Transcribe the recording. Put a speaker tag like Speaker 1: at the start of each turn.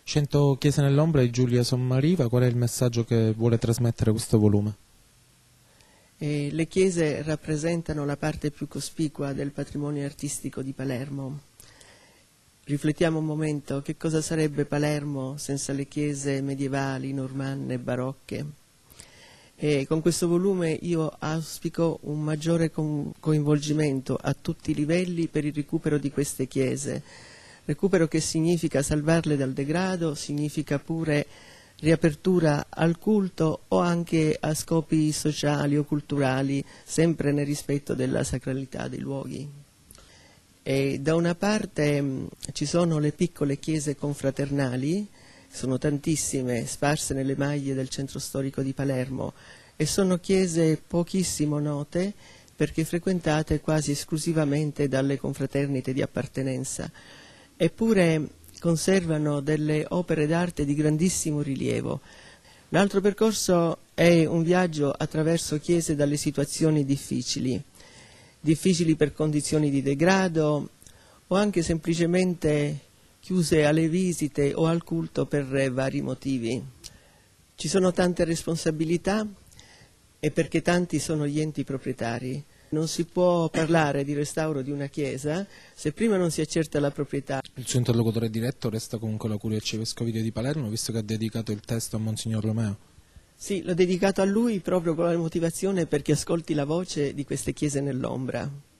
Speaker 1: 100 chiese nell'ombra di Giulia Sommariva, qual è il messaggio che vuole trasmettere questo volume?
Speaker 2: Le chiese rappresentano la parte più cospicua del patrimonio artistico di Palermo. Riflettiamo un momento, che cosa sarebbe Palermo senza le chiese medievali, normanne, barocche? E con questo volume io auspico un maggiore coinvolgimento a tutti i livelli per il recupero di queste chiese. Recupero che significa salvarle dal degrado, significa pure riapertura al culto o anche a scopi sociali o culturali, sempre nel rispetto della sacralità dei luoghi. E da una parte ci sono le piccole chiese confraternali, sono tantissime, sparse nelle maglie del centro storico di Palermo, e sono chiese pochissimo note perché frequentate quasi esclusivamente dalle confraternite di appartenenza, eppure conservano delle opere d'arte di grandissimo rilievo. L'altro percorso è un viaggio attraverso chiese dalle situazioni difficili per condizioni di degrado o anche semplicemente chiuse alle visite o al culto per vari motivi. Ci sono tante responsabilità e perché tanti sono gli enti proprietari. Non si può parlare di restauro di una chiesa se prima non si accerta la proprietà.
Speaker 1: Il suo interlocutore diretto resta comunque la Curia Arcivescovile di Palermo, visto che ha dedicato il testo a Monsignor Romeo.
Speaker 2: Sì, l'ho dedicato a lui proprio con la motivazione perché ascolti la voce di queste chiese nell'ombra.